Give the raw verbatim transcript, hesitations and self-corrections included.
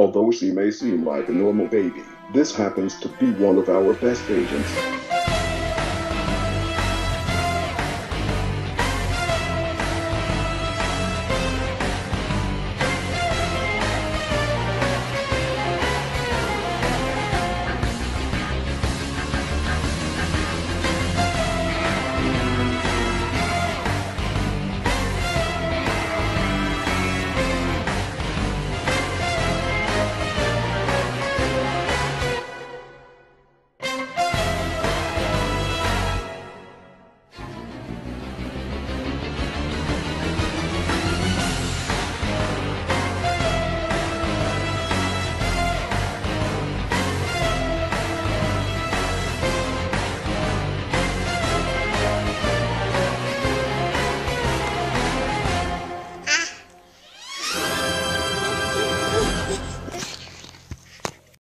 Although she may seem like a normal baby, this happens to be one of our best agents.